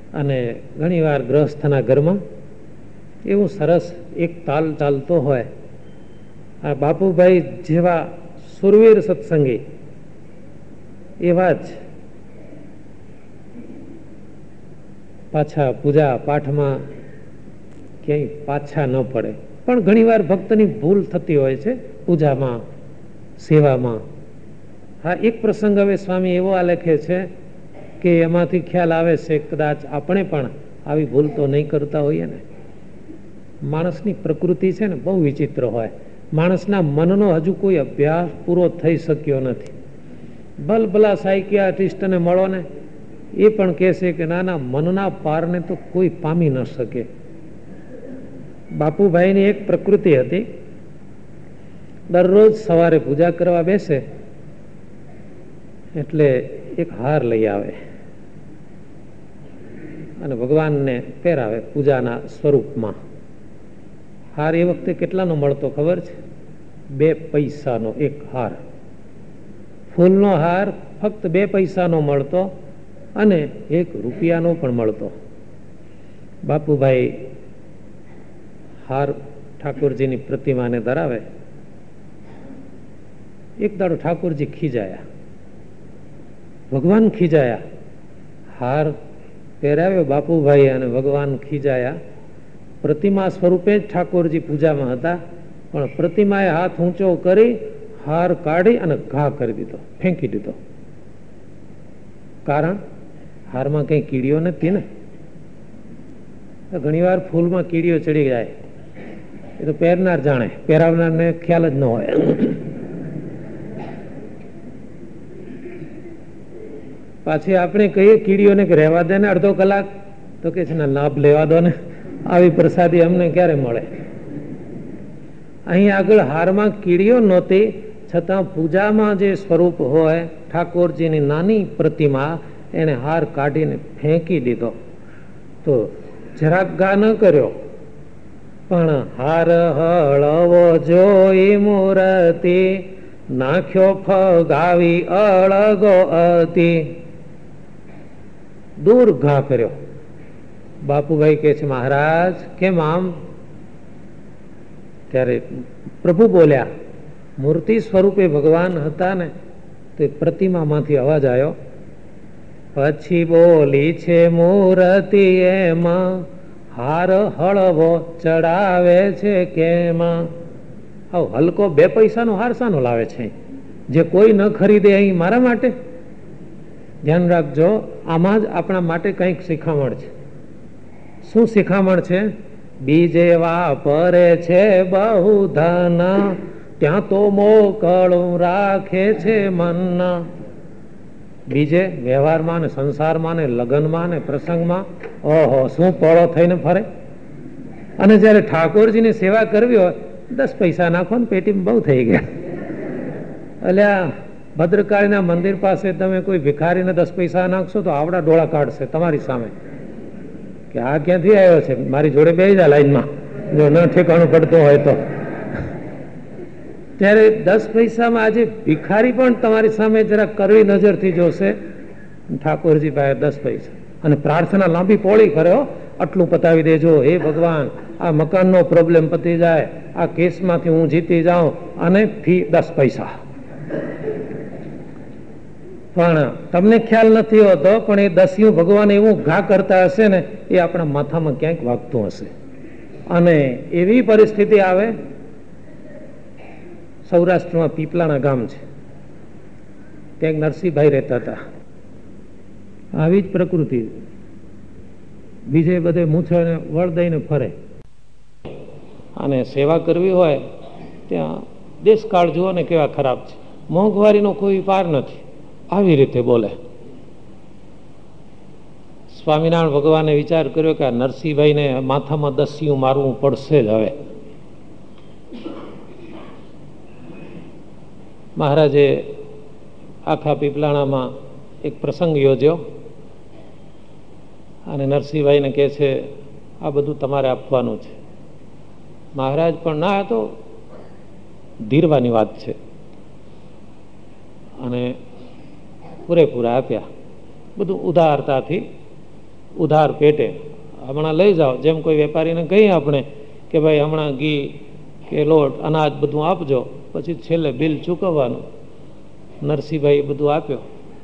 અને ઘણીવાર ગૃહસ્થના ઘરમાં એવું સરસ એક તાલ ચાલતો હોય. આ બાપુભાઈ જેવા સુરવીર સત્સંગી એવા જ પાછા પૂજા પાઠમાં ક્યાંય પાછા ન પડે. પણ ઘણીવાર ભક્તની ભૂલ થતી હોય છે પૂજામાં, સેવામાં. હા, એક પ્રસંગ હવે સ્વામી એવો આલેખે છે કે એમાંથી ખ્યાલ આવે છે કદાચ આપણે પણ આવી ભૂલ તો નહીં કરતા હોઈએ ને. માણસની પ્રકૃતિ છે ને બહુ વિચિત્ર હોય. માણસના મનનો હજુ કોઈ અભ્યાસ પૂરો થઈ શક્યો નથી. ભલભલા સાયકિયાટ્રિસ્ટને મળો ને, એ પણ કહેશે કે ના ના, મનના પારને તો કોઈ પામી ન શકે. બાપુભાઈની એક પ્રકૃતિ હતી, દરરોજ સવારે પૂજા કરવા બેસે એટલે એક હાર લઈ આવે અને ભગવાનને પહેરાવે પૂજાના સ્વરૂપમાં. હાર એ વખતે કેટલાનો મળતો ખબર છે? 2 પૈસાનો એક હાર. ફૂલનો હાર ફક્ત 2 પૈસાનો મળતો અને 1 રૂપિયાનો પણ મળતો. બાપુભાઈ હાર ઠાકોરજીની પ્રતિમાને ધરાવે. એક દાડો ઠાકોરજી ખીજાયા, ભગવાન ખીજાયા. હાર પહેરાવ્યો બાપુભાઈ અને ભગવાન ખીજાયા. પ્રતિમા સ્વરૂપે જ ઠાકોરજી પૂજામાં હતા, પણ પ્રતિમાએ હાથ ઊંચો કરી હાર કાઢી અને ઘા કરી દીધો, ફેંકી દીધો. કારણ હારમાં કઈ કીડીઓ નથી ને. ઘણી વાર ફૂલમાં કીડીઓ ચડી જાય, એ તો પહેરનાર જાણે, પહેરાવનારને ખ્યાલ જ ન હોય. પાછી આપણે કહીએ કીડીઓને કે રહેવા દે ને અડધો કલાક, તો કે છે ને લાભ લેવા દો ને, આવી પ્રસાદી અમને ક્યારે મળે. અહીં આગળ હારમાં કીડીઓ નહોતી, છતાં પૂજામાં જે સ્વરૂપ હોય ઠાકોરજીની નાની પ્રતિમા, એને હાર કાઢીને ફેંકી દીધો. તો જરાક ઘા ન કર્યો, પણ હાર હળવો જોઈ મૂર્તિ, નાખ્યો ફગાવી અળગો અતિ. દૂર ઘા કર્યો. બાપુભાઈ કહે છે, મહારાજ કેમ આમ? ત્યારે પ્રભુ બોલ્યા, મૂર્તિ સ્વરૂપે ભગવાન હતા ને, તો પ્રતિમામાંથી અવાજ આવ્યો. પછી બોલી છે મૂર્તિ એમાં, હાર હળવો ચડાવે છે કેમાં. આવ હલકો 2 પૈસાનો હાર શાનો લાવે છે? જે કોઈ ન ખરીદે અહીં મારા માટે? ધ્યાન રાખજો, આમાં જ આપણા માટે કંઈક શિખામણ છે. શું શિખામણ છે? બીજે વાપરે છે બહુ ધન, ત્યાં તો મોકળું રાખે છે મન. બીજે વ્યવહારમાં ને સંસારમાં ને લગ્નમાં ને પ્રસંગમાં ઓહો શું પળો થઈને ફરે. અને જયારે ઠાકોરજીની સેવા કરવી હોય, 10 પૈસા નાખો ને પેટીમાં બહુ થઈ ગયા. અલ્યા ભદ્રકાળીના મંદિર પાસે તમે કોઈ ભિખારીને 10 પૈસા નાખશો તો આવડા ડોળા કાઢશે તમારી સામે કે આ ક્યાંથી આવ્યો છે, મારી જોડે બેસી જા લાઈનમાં, જો ન ઠેકાણું પડતું હોય તો. ત્યારે 10 પૈસામાં આજે ભિખારી પણ તમારી સામે જરા કરવી નજરથી જોશે. ઠાકોરજી પાસે 10 પૈસા અને પ્રાર્થના લાંબી પોળી કરે, આટલું પતાવી દેજો, હે ભગવાન આ મકાનનો પ્રોબ્લેમ પતી જાય, આ કેસમાંથી હું જીતી જાઉં, અને ફી 10 પૈસા. પણ તમને ખ્યાલ નથી હોતો, પણ એ 10 ભગવાન એવું ઘા કરતા હશે ને, એ આપણા માથામાં ક્યાંક વાગતું હશે. અને એવી પરિસ્થિતિ આવે, સૌરાષ્ટ્રમાં પીપલાણા ગામ છે, ત્યાં નરસિંહભાઈ રહેતા હતા. આવી જ પ્રકૃતિ, બીજે બધે મૂછાને વળ દઈને ફરે. અને સેવા કરવી હોય ત્યાં દેશકાળ જુઓ ને કેવા ખરાબ છે, મોંઘવારીનો કોઈ પાર નથી, આવી રીતે બોલે. સ્વામિનારાયણ ભગવાને વિચાર કર્યો કે આ નરસિંહભાઈને માથામાં 10 મારવું પડશે જ હવે. મહારાજે આખા પીપલાણામાં એક પ્રસંગ યોજ્યો અને નરસિંહભાઈને કહે છે આ બધું તમારે આપવાનું છે. મહારાજ પણ ના, તો ધીરવાની વાત છે, અને પૂરેપૂરા આપ્યા. બધું ઉદારતાથી ઉધાર પેટે હમણાં લઈ જાઓ. જેમ કોઈ વેપારીને કહીએ આપણે કે ભાઈ હમણાં ઘી કે લોટ અનાજ બધું આપજો, પછી છેલ્લે બિલ ચૂકવવાનું. નરસિંહભાઈ બધું આપ્યો.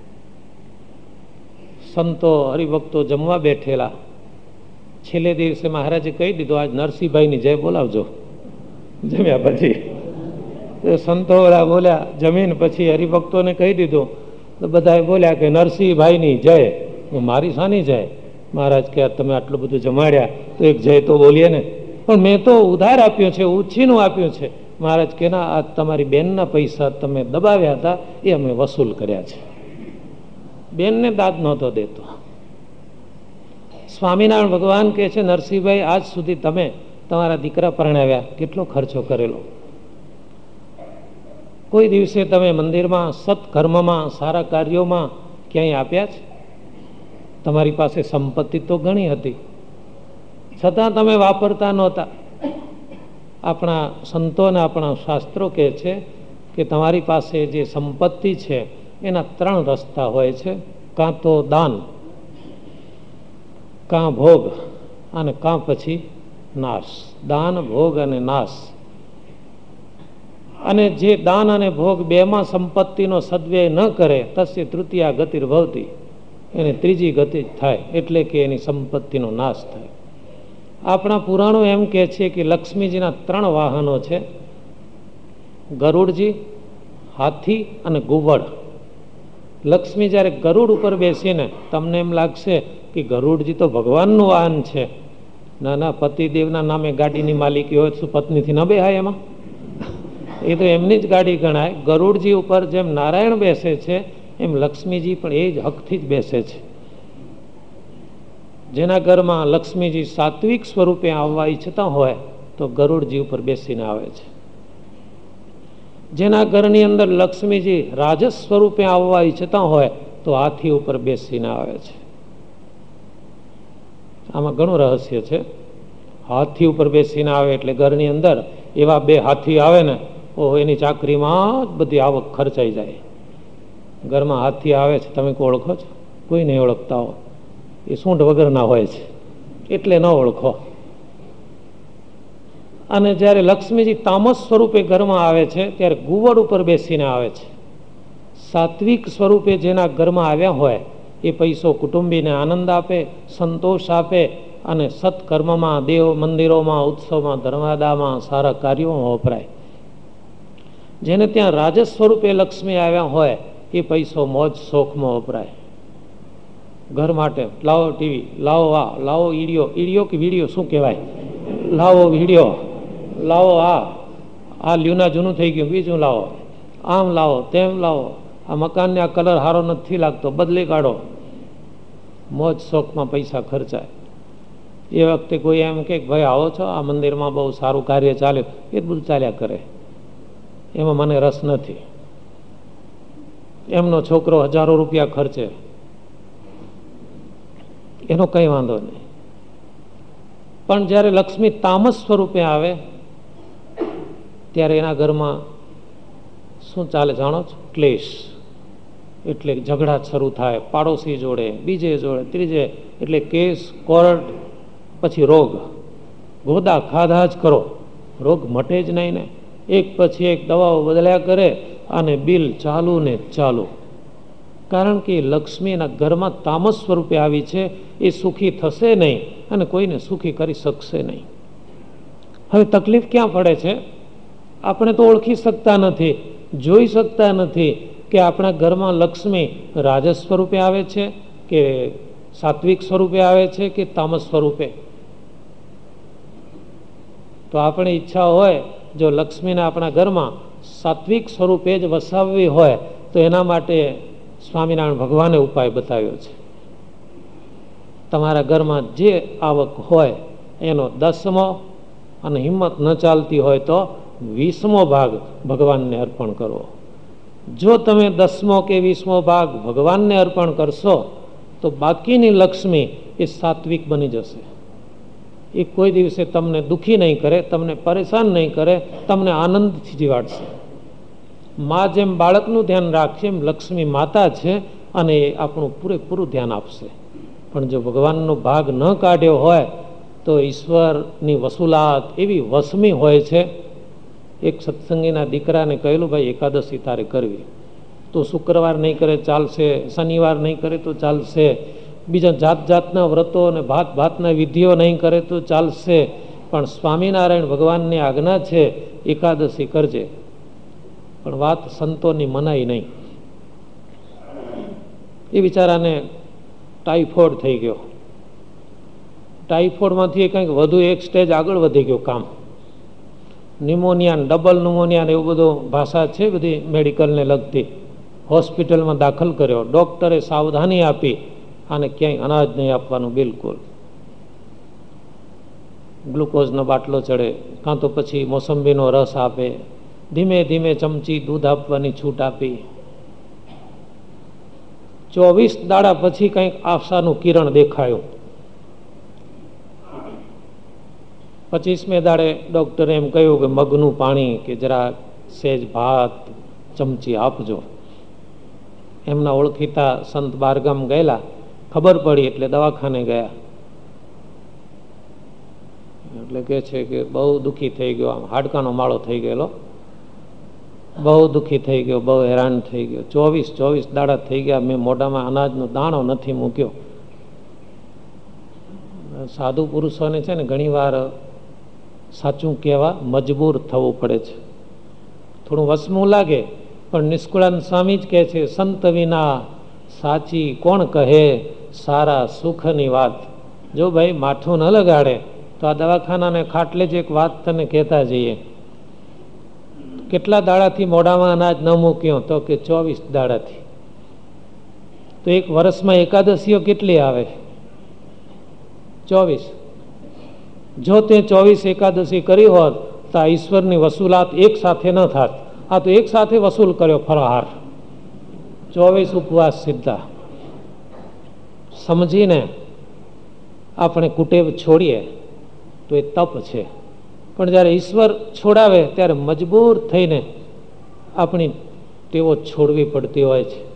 સંતો હરિભક્તો જમવા બેઠેલા. છેલ્લે દિવસે મહારાજે કહી દીધું આજ નરસિંહભાઈની જય બોલાવજો. જમ્યા પછી સંતો બોલ્યા, જમીન પછી હરિભક્તોને કહી દીધું તો બધા બોલ્યા કે નરસિંહભાઈની જય. મારી શાની જય? મહારાજ કે તમે આટલું બધું જમાડ્યા તો એક જય તો બોલીએ ને. પણ મેં તો ઉધાર આપ્યું છે, ઉછીનું આપ્યું છે. મહારાજ કે ના, આ તમારી બેનના પૈસા તમે દબાવ્યા હતા એ અમે વસૂલ કર્યા છે. બેનને દાદ નહોતો દેતો. સ્વામિનારાયણ ભગવાન કહે છે નરસિંહભાઈ આજ સુધી તમે તમારા દીકરા પરણાવ્યા, કેટલો ખર્ચો કરેલો. કોઈ દિવસે તમે મંદિરમાં સત્કર્મમાં સારા કાર્યોમાં ક્યાંય આપ્યા છે? તમારી પાસે સંપત્તિ તો ઘણી હતી, છતાં તમે વાપરતા નહોતા. આપણા સંતો અને આપણા શાસ્ત્રો કહે છે કે તમારી પાસે જે સંપત્તિ છે એના 3 રસ્તા હોય છે. કાં તો દાન, કાં ભોગ અને કાં પછી નાશ. દાન, ભોગ અને નાશ. અને જે દાન અને ભોગ બેમાં સંપત્તિનો સદવ્યય ન કરે તસ્ય તૃતીયા ગતિર્ભવતી, એને ત્રીજી ગતિ થાય, એટલે કે એની સંપત્તિનો નાશ થાય. આપણા પુરાણો એમ કહે છે કે લક્ષ્મીજીના 3 વાહનો છે: ગરુડજી, હાથી અને ગુવડ. લક્ષ્મી જ્યારે ગરુડ ઉપર બેસીને, તમને એમ લાગશે કે ગરુડજી તો ભગવાનનું વાહન છે. ના ના, પતિદેવના નામે ગાડીની માલિકી હોય તો પત્નીથી ન બેહાય એમાં? એ તો એમની જ ગાડી ગણાય. ગરુડજી ઉપર જેમ નારાયણ બેસે છે એમ લક્ષ્મીજી પણ એ જ હકથી જ બેસે છે. જેના ઘરમાં લક્ષ્મીજી સાત્વિક સ્વરૂપે આવવા ઈચ્છતા હોય તો ગરુડજી ઉપર બેસીને આવે છે. જેના ઘરની અંદર લક્ષ્મીજી રાજસ સ્વરૂપે આવવા ઈચ્છતા હોય તો હાથી ઉપર બેસીને આવે છે. આમાં ઘણું રહસ્ય છે. હાથી ઉપર બેસીને આવે એટલે ઘરની અંદર એવા 2 હાથી આવે ને, એની ચાકરીમાં જ બધી આવક ખર્ચાઈ જાય. ઘરમાં હાથી આવે છે, તમે કોઈ ઓળખો છો? કોઈ નહીં ઓળખતા હો. એ સૂંઢ વગરના હોય છે એટલે ન ઓળખો. અને જ્યારે લક્ષ્મીજી તામસ સ્વરૂપે ઘરમાં આવે છે ત્યારે ગુવડ ઉપર બેસીને આવે છે. સાત્વિક સ્વરૂપે જેના ઘરમાં આવ્યા હોય એ પૈસો કુટુંબીને આનંદ આપે, સંતોષ આપે અને સત્કર્મમાં, દેવ મંદિરોમાં, ઉત્સવમાં, ધર્માદામાં, સારા કાર્યોમાં વપરાય. જેને ત્યાં રાજસ સ્વરૂપે લક્ષ્મી આવ્યા હોય એ પૈસો મોજ શોખમાં વપરાય. ઘર માટે લાવો ટીવી, લાવો આ, લાવો ઈડિયો. ઈડિયો કે વિડીયો શું કહેવાય? લાવો વિડીયો, લાવો આ લ્યુના જૂનું થઈ ગયું, બીજું લાવો, આમ લાવો, તેમ લાવો, આ મકાનને આ કલર સારો નથી લાગતો, બદલી કાઢો. મોજ શોખમાં પૈસા ખર્ચાય. એ વખતે કોઈ એમ કે ભાઈ આવો છો, આ મંદિરમાં બહુ સારું કાર્ય ચાલ્યું, એ બધું ચાલ્યા કરે, એમાં મને રસ નથી. એમનો છોકરો હજારો રૂપિયા ખર્ચે, એનો કંઈ વાંધો નહીં. પણ જ્યારે લક્ષ્મી તામસ સ્વરૂપે આવે ત્યારે એના ઘરમાં શું ચાલે જાણો છો? ક્લેશ. એટલે ઝઘડા શરૂ થાય, પાડોશી જોડે, બીજે જોડે, ત્રીજે. એટલે કેસ, કોર્ટ, પછી રોગ. ગોદા ખાધા જ કરો, રોગ મટે જ નહીં ને. એક પછી એક દવાઓ બદલ્યા કરે અને બિલ ચાલુ ને ચાલુ. કારણ કે લક્ષ્મીના ઘરમાં તામસ સ્વરૂપે આવી છે. એ સુખી થશે નહીં અને કોઈને સુખી કરી શકશે નહીં. હવે તકલીફ ક્યાં પડે છે? આપણે તો ઓળખી શકતા નથી, જોઈ શકતા નથી કે આપણા ઘરમાં લક્ષ્મી રાજસ સ્વરૂપે આવે છે કે સાત્વિક સ્વરૂપે આવે છે કે તામસ સ્વરૂપે. તો આપણે ઈચ્છા હોય જો લક્ષ્મીને આપણા ઘરમાં સાત્વિક સ્વરૂપે જ વસાવવી હોય તો એના માટે સ્વામિનારાયણ ભગવાને ઉપાય બતાવ્યો છે. તમારા ઘરમાં જે આવક હોય એનો 10મો અને હિંમત ન ચાલતી હોય તો 20મો ભાગ ભગવાનને અર્પણ કરવો. જો તમે 10મો કે 20મો ભાગ ભગવાનને અર્પણ કરશો તો બાકીની લક્ષ્મી એ સાત્વિક બની જશે. એ કોઈ દિવસે તમને દુઃખી નહીં કરે, તમને પરેશાન નહીં કરે, તમને આનંદથી જીવાડશે. મા જેમ બાળકનું ધ્યાન રાખશે એમ લક્ષ્મી માતા છે અને એ આપણું પૂરેપૂરું ધ્યાન આપશે. પણ જો ભગવાનનો ભાગ ન કાઢ્યો હોય તો ઈશ્વરની વસુલાત એવી વસમી હોય છે. એક સત્સંગીના દીકરાને કહેલું, ભાઈ એકાદશી તારે કરવી, તો શુક્રવાર નહીં કરે ચાલશે, શનિવાર નહીં કરે તો ચાલશે, બીજા જાત જાતના વ્રતો અને ભાત ભાતના વિધિઓ નહીં કરે તો ચાલશે, પણ સ્વામિનારાયણ ભગવાનની આજ્ઞા છે એકાદશી કરજે. પણ વાત સંતોની મનાઈ નહીં. એ બિચારાને ટાઇફોઇડ થઈ ગયો. ટાઇફોઇડમાંથી કંઈક વધુ એક સ્ટેજ આગળ વધી ગયું કામ. ન્યુમોનિયા, ડબલ ન્યુમોનિયા એવું બધું ભાષા છે બધી મેડિકલને લગતી. હોસ્પિટલમાં દાખલ કર્યો. ડૉક્ટરે સાવધાની આપી, આને ક્યાંય અનાજ નહીં આપવાનું બિલકુલ. ગ્લુકોઝનો બાટલો ચડે, કાં તો પછી મોસંબીનો રસ આપે, ધીમે ધીમે ચમચી દૂધ આપવાની છૂટ આપી. 24 દાડા પછી કંઈક આશાનું કિરણ દેખાયું. 25મે દાડે ડૉક્ટરે એમ કહ્યું કે મગનું પાણી કે જરા સેજ ભાત ચમચી આપજો. એમના ઓળખીતા સંત બારગામ ગયેલા, ખબર પડી એટલે દવાખાને ગયા. એટલે કે છે કે બહુ દુઃખી થઈ ગયો, આમ હાડકાનો માળો થઈ ગયેલો, બહુ દુઃખી થઈ ગયો, બહુ હેરાન થઈ ગયો. 24 દાડા થઈ ગયા, મેં મોઢામાં અનાજનો દાણો નથી મૂક્યો. સાધુ પુરુષોને છે ને ઘણીવાર સાચું કહેવા મજબૂર થવું પડે છે. થોડું વસમું લાગે, પણ નિષ્કુળાનંદ સ્વામી જ કહે છે, સંત વિના સાચી કોણ કહે સારા સુખની વાત. જો ભાઈ માઠું ન લગાડે તો આ દવાખાનાને ખાટલે જ એક વાત તને કહેતા જઈએ. કેટલા દાડાથી મોઢામાં અનાજ ન મૂક્યો? તો કે 24 દાડાથી. તો એક વર્ષમાં એકાદશીઓ કેટલી આવે? 24. જો તે 24 એકાદશી કરી હોત તો આ ઈશ્વરની વસૂલાત એક સાથે ન થાત. આ તો એક સાથે વસૂલ કર્યો ફરાહાર. 24 ઉપવાસ સીધા. સમજીને આપણે કુટેવ છોડીએ તો એ તપ છે, પણ જ્યારે ઈશ્વર છોડાવે ત્યારે મજબૂર થઈને આપણી ટેવો છોડવી પડતી હોય છે.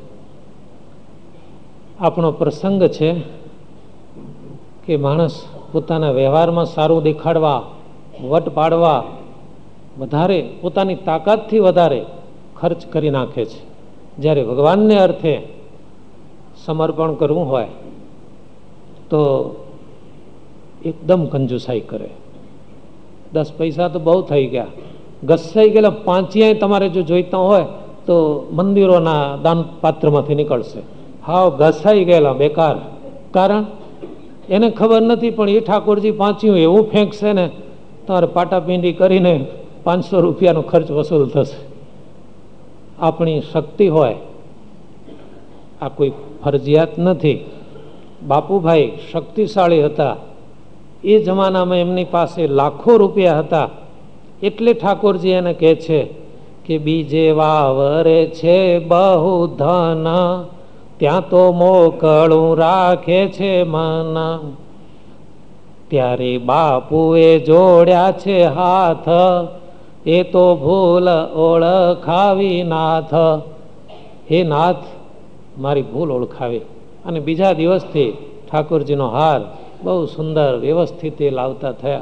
આપણો પ્રસંગ છે કે માણસ પોતાના વ્યવહારમાં સારું દેખાડવા, વટ પાડવા વધારે પોતાની તાકાતથી વધારે ખર્ચ કરી નાખે છે. જ્યારે ભગવાનને અર્થે સમર્પણ કરવું હોય તો એકદમ કંજુસાઈ કરે. 10 પૈસા તો બહુ થઈ ગયા, ઘસાઈ ગયેલા પાંચિયા તમારે જો જોઈતા હોય તો મંદિરોના દાન પાત્રમાંથી નીકળશે. હાવ ઘસાઈ ગયેલા બેકાર. કારણ એને ખબર નથી, પણ એ ઠાકોરજી પાંચિયું એવું ફેંકશે ને તમારે પાટાપિંડી કરીને 500 રૂપિયાનો ખર્ચ વસૂલ થશે. આપણી શક્તિ હોય, આ કોઈ ફરજિયાત નથી. બાપુભાઈ શક્તિશાળી હતા. એ જમાનામાં એમની પાસે લાખો રૂપિયા હતા. એટલે ઠાકોરજી એને કહે છે કે બીજે વાવરે છે બહુ ધન, ત્યાં તો મોકળું રાખે છે મન. ત્યારે બાપુએ જોડ્યા છે હાથ, એ તો ભૂલ ઓળખાવી નાથ. હે નાથ, મારી ભૂલ ઓળખાવી. અને બીજા દિવસથી ઠાકોરજીનો હાર બહુ સુંદર વ્યવસ્થિત એ લાવતા થયા.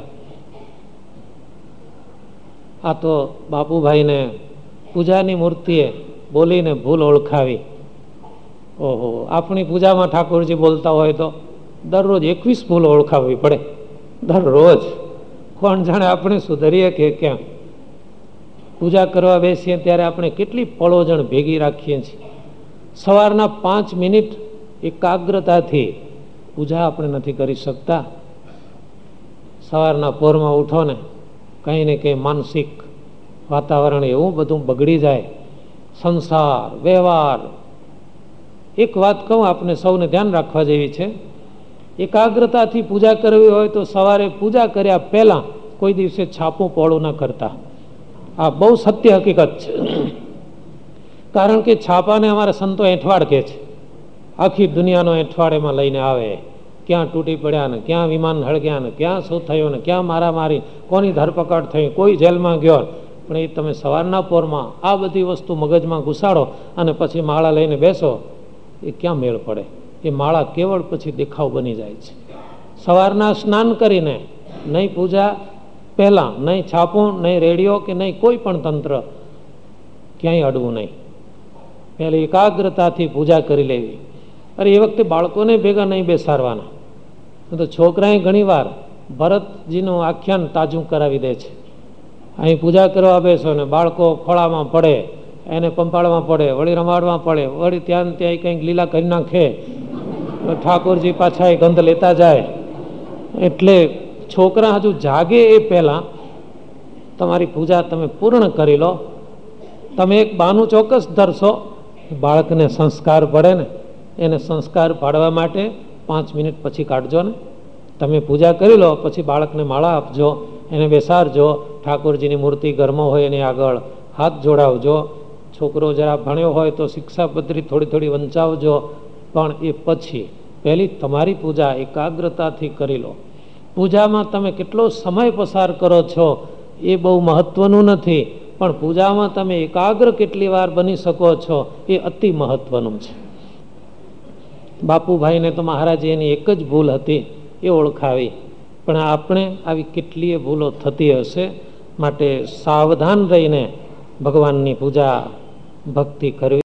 આ તો બાપુભાઈને પૂજાની મૂર્તિએ બોલીને ભૂલ ઓળખાવી. ઓહો, આપણી પૂજામાં ઠાકોરજી બોલતા હોય તો દરરોજ 21 ભૂલ ઓળખાવવી પડે. દરરોજ કોણ જાણે આપણે સુધરીએ કે કેમ. પૂજા કરવા બેસીએ ત્યારે આપણે કેટલી પળોજણ ભેગી રાખીએ છીએ. સવારના 5 મિનિટ એકાગ્રતાથી પૂજા આપણે નથી કરી શકતા. સવારના પોરમાં ઉઠો ને કંઈ ને કંઈ માનસિક વાતાવરણ એવું બધું બગડી જાય. સંસાર, વ્યવહાર. એક વાત કહું, આપણે સૌને ધ્યાન રાખવા જેવી છે. એકાગ્રતાથી પૂજા કરવી હોય તો સવારે પૂજા કર્યા પહેલાં કોઈ દિવસે છાપું પોળું ન કરતા. આ બહુ સત્ય હકીકત છે. કારણ કે છાપાને અમારા સંતો એંઠવાડ કહે છે. આખી દુનિયાનો એંઠવાડેમાં લઈને આવે. ક્યાં તૂટી પડ્યા ને ક્યાં વિમાન હળગ્યા ને ક્યાં શું થયું ને ક્યાં મારામારી, કોની ધરપકડ થઈ, કોઈ જેલમાં ગયો. પણ એ તમે સવારના પોરમાં આ બધી વસ્તુ મગજમાં ઘુસાડો અને પછી માળા લઈને બેસો, એ ક્યાં મેળ પડે? એ માળા કેવળ પછી દેખાવ બની જાય છે. સવારના સ્નાન કરીને નહીં પૂજા પહેલાં, નહીં છાપું, નહીં રેડિયો કે નહીં કોઈ પણ તંત્ર ક્યાંય અડવું નહીં. પહેલી એકાગ્રતાથી પૂજા કરી લેવી. અરે એ વખતે બાળકોને ભેગા નહીં બેસાડવાના. તો છોકરાએ ઘણીવાર ભરતજીનું આખ્યાન તાજું કરાવી દે છે. અહીં પૂજા કરવા બેસો ને બાળકો ખોળામાં પડે, એને પંપાળમાં પડે, વળી રમાડવા પડે, વળી ત્યાં ત્યાં કંઈક લીલા કરી નાખે, ઠાકોરજી પાછા એ ગંધ લેતા જાય. એટલે છોકરા હજુ જાગે એ પહેલાં તમારી પૂજા તમે પૂર્ણ કરી લો. તમે એક બાનું ચોક્કસ ધરશો, બાળકને સંસ્કાર પડે ને, એને સંસ્કાર પાડવા માટે 5 મિનિટ પછી કાઢજો ને. તમે પૂજા કરી લો, પછી બાળકને માળા આપજો, એને બેસાડજો, ઠાકોરજીની મૂર્તિ ઘરમાં હોય એની આગળ હાથ જોડાવજો. છોકરો જરા ભણ્યો હોય તો શિક્ષાપત્રી થોડી થોડી વંચાવજો. પણ એ પછી પહેલી તમારી પૂજા એકાગ્રતાથી કરી લો. પૂજામાં તમે કેટલો સમય પસાર કરો છો એ બહુ મહત્વનું નથી, પણ પૂજામાં તમે એકાગ્ર કેટલી વાર બની શકો છો એ અતિ મહત્વનું છે. બાપુભાઈને તો મહારાજે એની એક જ ભૂલ હતી, એ ઓળખાવી. પણ આપણે આવી કેટલીય ભૂલો થતી હશે. માટે સાવધાન રહીને ભગવાનની પૂજા ભક્તિ કરવી.